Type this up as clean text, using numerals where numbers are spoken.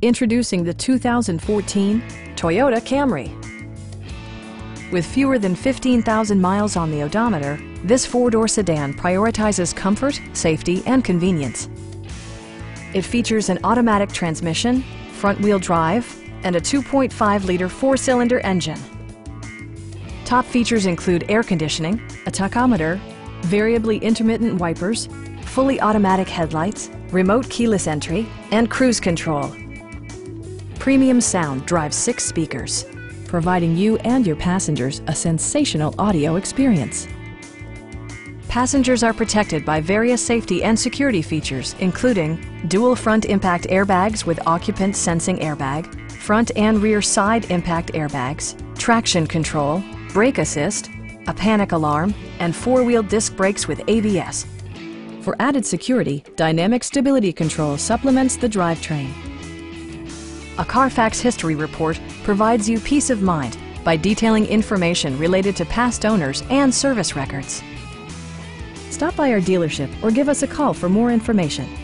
Introducing the 2014 Toyota Camry. With fewer than 15,000 miles on the odometer, this four-door sedan prioritizes comfort, safety, and convenience. It features an automatic transmission, front-wheel drive, and a 2.5-liter four-cylinder engine. Top features include air conditioning, a tachometer, variably intermittent wipers, fully automatic headlights, remote keyless entry, and cruise control. Premium sound drives 6 speakers, providing you and your passengers a sensational audio experience. Passengers are protected by various safety and security features, including dual front impact airbags with occupant sensing airbag, front and rear side impact airbags, traction control, brake assist, a panic alarm, and 4-wheel disc brakes with ABS. For added security, Dynamic Stability Control supplements the drivetrain. A Carfax history report provides you peace of mind by detailing information related to past owners and service records. Stop by our dealership or give us a call for more information.